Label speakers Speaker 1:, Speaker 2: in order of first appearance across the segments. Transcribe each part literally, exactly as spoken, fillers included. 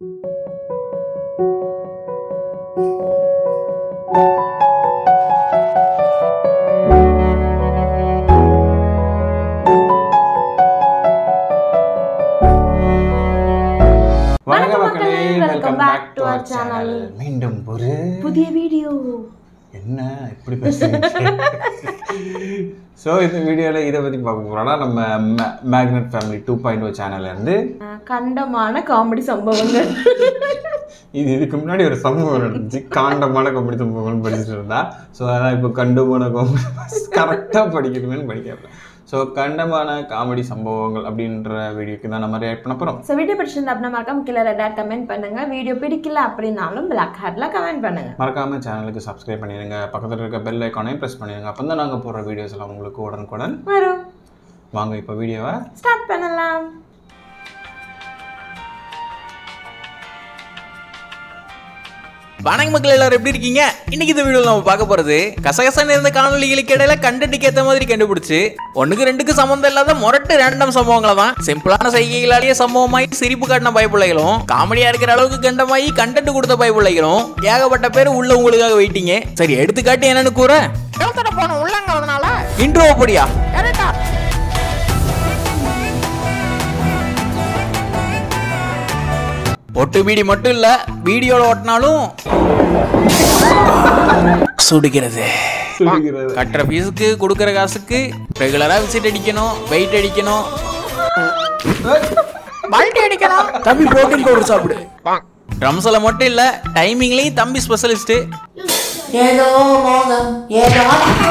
Speaker 1: வணக்கம் மக்களே, welcome back to our channel. மீண்டும் ஒரு புதிய வீடியோ. என்ன இப்படி பேசுறீங்க? ஸோ இந்த வீடியோவில் இதை பற்றி பார்க்க போகிறோம்னா நம்ம magnet family two point o சேனல்லேருந்து
Speaker 2: கண்டமான காமெடி சம்பவங்கள்.
Speaker 1: இது இதுக்கு முன்னாடி ஒரு சம்பவம் நடந்துச்சு, காண்டமான காமெடி சம்பவங்கள்னு படிச்சுட்டு இருந்தா. ஸோ அதான் இப்போ கண்டமான காமெடி கரெக்டாக படிக்கணும்னு படிக்கிறேன். ஸோ கண்டமான காமெடி சம்பவங்கள் அப்படின்ற வீடியோக்கு தான் நம்ம ரியாக்ட் பண்ண போகிறோம்.
Speaker 2: ஸோ வீடியோ பிடிச்சிருந்தா அப்படின்னா மறக்காம கீழே ரெட் ஹார்ட் கமெண்ட் பண்ணுங்க. வீடியோ பிடிக்கல அப்படின்னாலும் பிளாக் ஹார்ட்ல கமெண்ட் பண்ணுங்க.
Speaker 1: மறக்காம சேனலுக்கு சப்ஸ்கிரைப் பண்ணிடுங்க, பக்கத்தில் இருக்க பெல் ஐக்கானையும் ப்ரெஸ் பண்ணிடுங்க. அப்போ தான் நாங்கள் போடுற வீடியோஸ் எல்லாம் உங்களுக்கு உடனுக்குடன்
Speaker 2: வரும்.
Speaker 1: வாங்க இப்போ வீடியோவை
Speaker 2: ஸ்டார்ட் பண்ணலாம்.
Speaker 3: வணக்கம் மக்கள், எல்லாரும் எப்படி இருக்கீங்க? இன்னைக்கு இந்த வீடியோவில் நம்ம பார்க்க போறது கசகசன்னு இருந்த காணொலிகளுக்கு இடையில கண்டென்ட்டுக்கு ஏற்ற மாதிரி கண்டுபிடிச்சு ஒண்ணுக்கு ரெண்டுக்கு சம்பந்தம் இல்லாத முரட்டு ரேண்டம் சம்பவங்களை தான் சிம்பிளான செய்கைகளாலேயே சம்பவமாயி சிரிப்பு காட்டின பயப்பிள்ளைகளும், காமெடியா இருக்கிற அளவுக்கு கண்டமாயி கண்டென்ட் கொடுத்த பயப்பிள்ளைகளும் ஏகப்பட்ட பேர் உள்ள உங்களுக்காக வெயிட்டிங்க. சரி, எடுத்துக்காட்டு என்னன்னு கூற போன உள்ளங்கிறதுனால இன்ட்ரோ அப்படியா ஒட்டு பீடி மட்டும் இல்ல, வீடியோல ஓட்டினாலும் சுடுகிறது. கட்டுற பீஸுக்கு கொடுக்கற காசுக்கு ரெகுலரா விசிட் அடிக்கணும், வெயிட் அடிக்கணும், பல்டி அடிக்கணும். தம்பி புரோட்டீன் பவுடர் சாப்பிடு. ட்ரம்ஸ்ல மட்டும் இல்ல, டைமிங்லயும் தம்பி ஸ்பெஷலிஸ்ட். ஏதோ மோகம் ஏதோ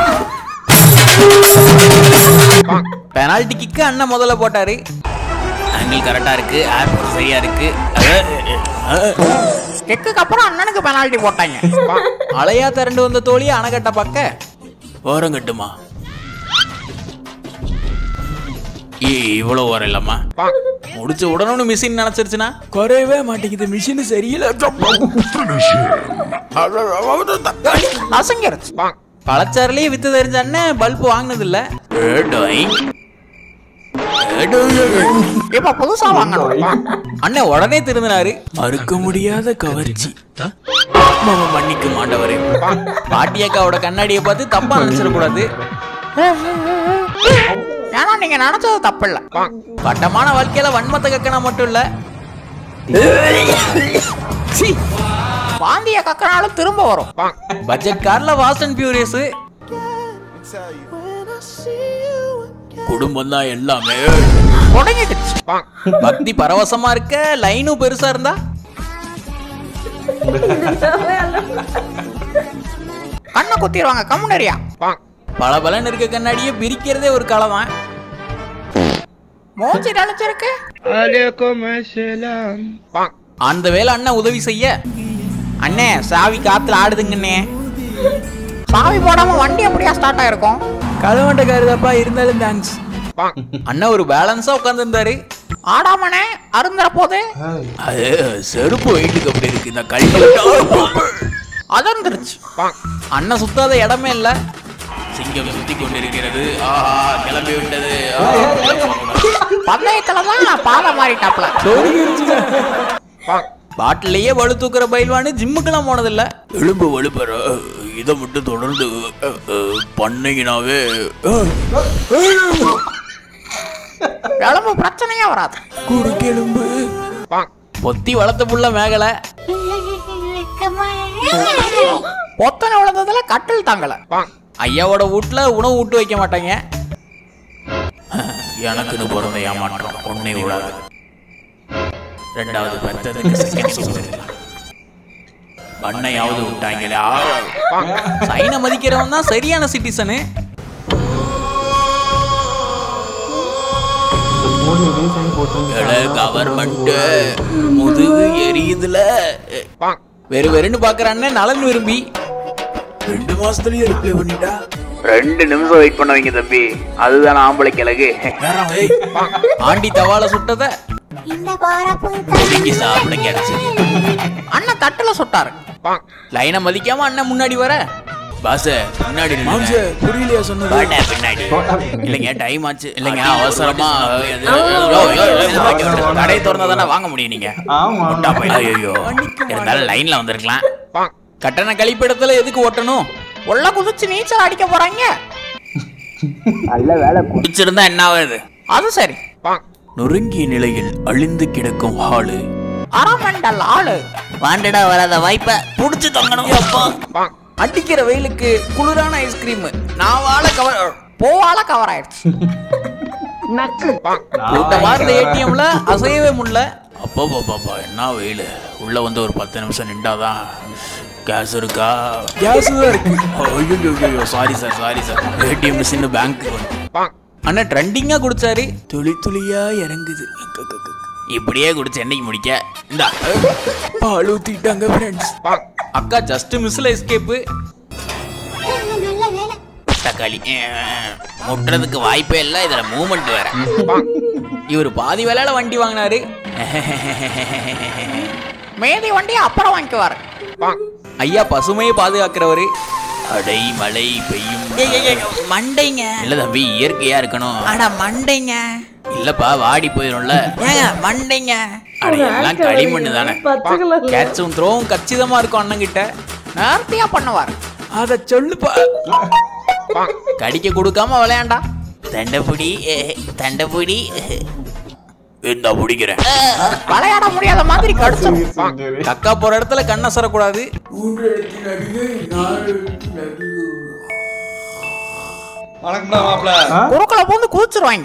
Speaker 3: பெனால்டி கிக்கு அண்ணன் முதல்ல போட்டாரு. ஆங்கிள் கரெக்டா இருக்கு, ஏர்போர்ட் சரியா இருக்கு. கிக்குக்கு அப்புறம் அண்ணனுக்கு பெனால்டி போட்டாங்க. அலையா திரண்டு வந்த தோழியை அணைக்கட்ட பக்க ஓரம் கட்டுமா? இவ்வளவு ஓரம் இல்லம்மா, முடிச்சு உடனே மிஷின் நினைச்சிருச்சுன்னா குறையவே மாட்டேங்குது. மிஷின் சரியில்லை, அசங்கிருச்சு. பழச்சாரிலேயே வித்து தெரிஞ்ச அண்ணன் பல்பு வாங்கினது இல்ல, இப்ப புதுசா வாங்கணும். அண்ணன் உடனே திருந்தினாரு. மறுக்க முடியாத கவர்ச்சி, மன்னிக்க மாட்டவரே. பாட்டியக்காவோட கண்ணாடியை பார்த்து தப்பா நினைச்சிடக்கூடாது. ஏன்னா நீங்க நினைச்சது தப்பு இல்ல. வட்டமான வாழ்க்கையில வன்மத்தை கக்கனா மட்டும் இல்ல, வாந்திய கக்கனாலும் திரும்ப வரும். பட்ஜெட் கார்ல ஃபாஸ்ட் அண்ட் ஃபியூரியஸ். குடும்பம் தான் எல்லாமே. பக்தி பரவசமா இருக்க, லைனும் பெருசா இருந்தா கண்ணை குத்திடுவாங்க கம்முனரியா. பல பலன் இருக்க கண்ணாடியை பிரிக்கிறதே ஒரு கலை தான். மோச்சி அழைச்சிருக்கு. அந்த வேலை அண்ணன் உதவி செய்ய, அண்ணே சாவி காத்துல ஆடுதுங்கண்ணே. சாவி போடாம வண்டி அப்படியா ஸ்டார்ட் ஆயிருக்கும். கதவண்ட கருதப்பா, இருந்தாலும் தேங்க்ஸ். அண்ணன் ஒரு பேலன்ஸா உட்கார்ந்து இருந்தாரு. ஆடாமனே அருந்துற போது அது செருப்பு வெயிட்டுக்கு அப்படி இருக்கு. இந்த கல்வி அதர்ந்துருச்சு. அண்ணன் சுத்தாத இடமே இல்ல. சிங்கம் சுத்தி கொண்டிருக்கிறது. ஆஹா, கிளம்பி விட்டது. பந்தயத்துலதான் பாதை மாறிட்டாப்ல. பாட்டிலேயே வலு தூக்குற பயில்வானு ஜிம்முக்கெல்லாம் போனதில்ல. எலும்பு வலுப்பற இதை மட்டும் தொடர்ந்து பண்ணீங்கனாவே எலும்பு பிரச்சனையா வராது. குறுக்கெலும்பு பொத்தி வளர்த்த புள்ள மேகல பொத்தனை வளர்ந்ததுல கட்டில் தாங்கல. ஐயாவோட வீட்டுல உணவு விட்டு வைக்க மாட்டாங்க. எனக்குன்னு பிறந்த ஏமாற்றம் ஒன்னே விடாது. ரெண்டாவது பத்ததுக்கு பண்ணையாவது விட்டாங்களா? சைனை மதிக்கிறவன் தான் சரியான சிட்டிசனு. கவர்மெண்ட் முதுகு எரியுதுல வெறு வெறுன்னு பாக்குறான்னு நலன் விரும்பி ரெண்டு மாசத்துலயே ரிப்ளை பண்ணிட்டா. ரெண்டு நிமிஷம் வெயிட் பண்ண வைங்க தம்பி, அதுதான் ஆம்பளை கிழகு. ஆண்டி தவால சுட்டத அண்ணன் தட்டுல சுட்டாரு. லைனை மதிக்காம அண்ணன் முன்னாடி வர பாஸ் முன்னாடி மாம்ச புரியலையா சொன்னது பின்னாடி இல்லைங்க டைம் ஆச்சு இல்லைங்க அவசரமா கடை திறந்தா தானே வாங்க முடியும் நீங்க ஐயோ இருந்தாலும் லைன்ல வந்திருக்கலாம் கட்டண கழிப்பிடத்துல எதுக்கு ஓட்டணும் உள்ள குதிச்சு நீச்சல் அடிக்க போறாங்க நல்ல வேலை குடிச்சிருந்தா என்ன ஆகுது அது சரி நொறுங்கிய நிலையில் அழிந்து கிடக்கும் ஹாலு அரமண்டல் ஆளு வாண்டடா வராத வாய்ப்பை புடிச்சு தொங்கணும் அப்பா அடிக்கிற வெயிலுக்கு குளிரான ஐஸ்கிரீம் நான் வாழ கவர் போவால கவர் ஆயிடுச்சு வார்த்தை ஏடிஎம்ல அசையவே முடியல அப்பா பாப்பா என்ன வெயில் உள்ள வந்து ஒரு பத்து நிமிஷம் நின்றாதான் கேஸ் இருக்கா கேஸ் தான் இருக்கு ஐயோ sorry sir sorry sir ATM machine பேங்க்கு வந்து அண்ணா ட்ரெண்டிங்கா குடிச்சாரு துளி துளியா இறங்குது இப்படியே குடிச்சு என்னைக்கு முடிக்க இந்த பால் ஊத்திட்டாங்க ஃப்ரெண்ட்ஸ் அக்கா ஜஸ்ட் மிஸ்ல எஸ்கேப் தக்காளி முட்டுறதுக்கு வாய்ப்பே இல்லை இதுல மூவ்மெண்ட் வேற இவர் பாதி வேலையில வண்டி வாங்கினாரு மேதி வண்டி அப்புறம் வாங்கிக்குவாரு ஐயா பசுமையை பாதுகாக்கிறவரு அடை மழை பெய்யும் மண்டைங்க இல்ல தம்பி இயற்கையா இருக்கணும் ஆனா மண்டைங்க இல்லப்பா வாடி போயிரும்ல ஏங்க மண்டைங்க அட எல்லாம் களிமண்ணு தானே கேட்சும் த்ரோவும் கச்சிதமா இருக்கும் அண்ணன் கிட்ட நேர்த்தியா பண்ணுவார் அத சொல்லுப்பா கடிக்க கொடுக்காம விளையாண்டா தண்டபுடி தண்டபுடி இந்த பிடிக்கிறேன் விளையாட முடியாத மாதிரி கடிச்சோம் கக்கா போற இடத்துல கண்ணை சரக்கூடாது குறுக்களை போந்து குதிச்சிருவாங்க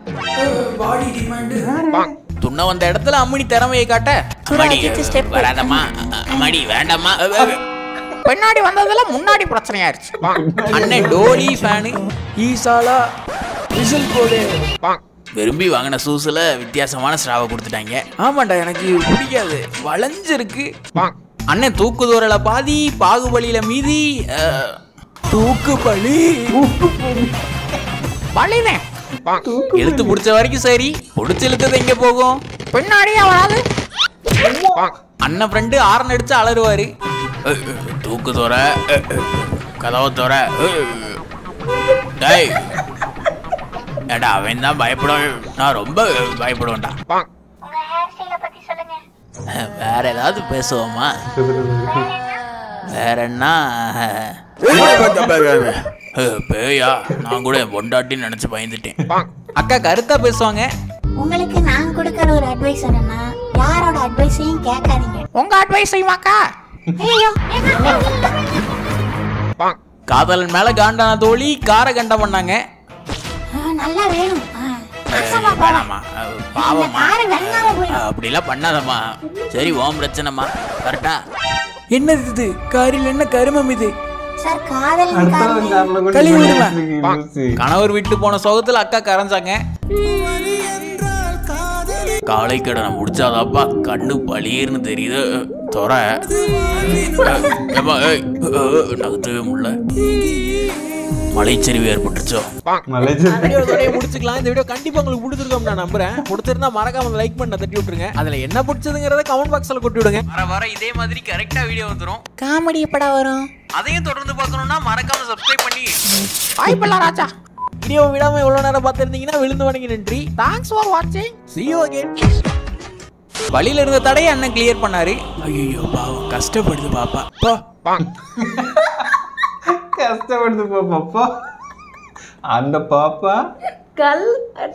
Speaker 3: துண்ண வந்த இடத்துல அம்மணி திறமையை காட்ட வராதம்மா அம்மாடி வேண்டாமா பின்னாடி வந்ததுல முன்னாடி பிரச்சனையாயிருச்சு அண்ணன் டோலி ஃபேனு ஈசாலா விசில் போடு விரும்பி வாங்கின சூஸ்ல வித்தியாசமான ஸ்ராவை கொடுத்துட்டாங்க ஆமாண்டா எனக்கு பிடிக்காது வளைஞ்சிருக்கு அண்ணன் தூக்கு தூரல பாதி பாகுபலியில மீதி தூக்கு பலி பலினே இழுத்து பிடிச்ச வரைக்கும் சரி பிடிச்சு இழுத்தது எங்க போகும் பின்னாடியே வராது அண்ணன் ஃப்ரெண்டு ஆரன் அடிச்சு அலறுவாரு தூக்கு தோற கதவை தோற டேய் ஏடா அவன் தான் பயப்படுவான் நான் ரொம்ப பயப்படுவேன்டா வேற ஏதாவது பேசுவோமா வேற என்ன பேயா நான் கூட பொண்டாட்டின்னு நினைச்சு பயந்துட்டேன் அக்கா கருத்தா பேசுவாங்க
Speaker 4: உங்களுக்கு நான் கொடுக்கிற ஒரு அட்வைஸ் என்னன்னா யாரோட அட்வைஸையும் கேட்காதீங்க
Speaker 3: உங்க அட்வைஸையும் அக்கா
Speaker 4: ஐயோ
Speaker 3: காதலன் மேல காண்டான தோழி கார கண்டம் பண்ணாங்க
Speaker 4: நல்லா வேணும்
Speaker 3: வேணாமா பாவமா அப்படிலாம் பண்ணாதம்மா சரி ஓம் பிரச்சனைமா கரெக்டா என்னது இது காரில் என்ன கருமம் இது
Speaker 4: சார் காதல்
Speaker 3: கணவர் விட்டு போன சோகத்துல அக்கா கரைஞ்சாங்க காலை கடனை முடிச்சாதாப்பா கண்ணு பளிர்னு தெரியுது தொற நகர்த்தவே முடியல மலைச்சரிவு ஏற்பட்டுச்சோ முடிச்சுக்கலாம் இந்த வீடியோ கண்டிப்பா உங்களுக்கு பிடிச்சிருக்கோம் நான் நம்புறேன் பிடிச்சிருந்தா மறக்காம லைக் பண்ண தட்டி விட்டுருங்க அதுல என்ன பிடிச்சதுங்கிறத கமெண்ட் பாக்ஸ்ல கொட்டி விடுங்க வர வர இதே மாதிரி கரெக்டா வீடியோ வந்துரும்
Speaker 4: காமெடி படம் வரும்
Speaker 3: அதையும் தொடர்ந்து பார்க்கணும்னா மறக்காம சப்ஸ்கிரைப் பண்ணி ஹாய் பல்லா ராஜா வீடியோ விடாம எவ்வளவு நேரம் பார்த்திருந்தீங்கன்னா விழுந்து வணங்கி நன்றி தேங்க்ஸ் ஃபார் வாட்சிங் see you again வழியில இருந்த தடையை அண்ணன் கிளியர் பண்ணாரு ஐயோ பாவம் கஷ்டப்படுது பாப்பா போ
Speaker 1: கஷ்டப்படுது பாப்பா அந்த பாப்பா
Speaker 2: கல்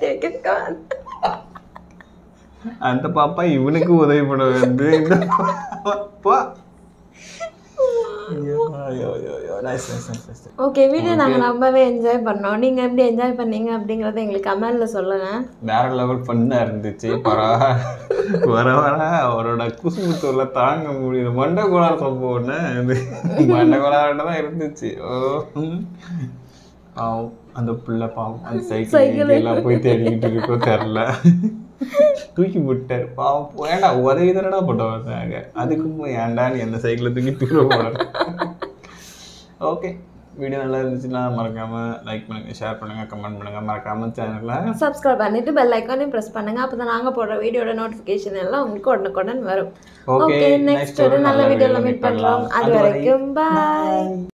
Speaker 1: அந்த பாப்பா இவனுக்கு உதவி பண்ண வந்து இந்த பாப்பா
Speaker 2: ஓகே வீடியோ நாங்கள் ரொம்பவே என்ஜாய் பண்ணோம் நீங்கள் எப்படி என்ஜாய் பண்ணீங்க அப்படிங்கிறத எங்களுக்கு கமெண்ட்ல சொல்லுங்க
Speaker 1: வேற லெவல் ஃபன்னாக இருந்துச்சு பரா வர வர அவரோட குசுமுத்தூர்ல தாங்க முடியல மண்டை கோளாறு சம்பவம்னு மண்டை கோளாறு தான் இருந்துச்சு ஓ பாவம் அந்த பிள்ளை பாவம் அந்த சைக்கிள் எல்லாம் போய் தேடிக்கிட்டு இருக்கோ தெரில தூக்கி விட்டார் பாவம் ஏன்டா உதவி தானடா போட்டு வந்தாங்க அதுக்கும் போய் ஏன்டான்னு எந்த சைக்கிளை தூக்கி தூர போடுறேன் ஓகே வீடியோ நல்லா இருந்துச்சுன்னா மறக்காம லைக் பண்ணுங்க ஷேர் பண்ணுங்க கமெண்ட் பண்ணுங்க மறக்காம சேனலை
Speaker 2: சப்ஸ்கிரைப் பண்ணிட்டு பெல் ஐக்கானையும் பிரஸ் பண்ணுங்க அப்பதான் நாங்க போடுற வீடியோட நோட்டிஃபிகேஷன் எல்லாம் உங்களுக்கு உடனுக்குடன் வரும் ஓகே நெக்ஸ்ட் ஒரு நல்ல வீடியோல மீட் பண்றோம் அது வரைக்கும் பை.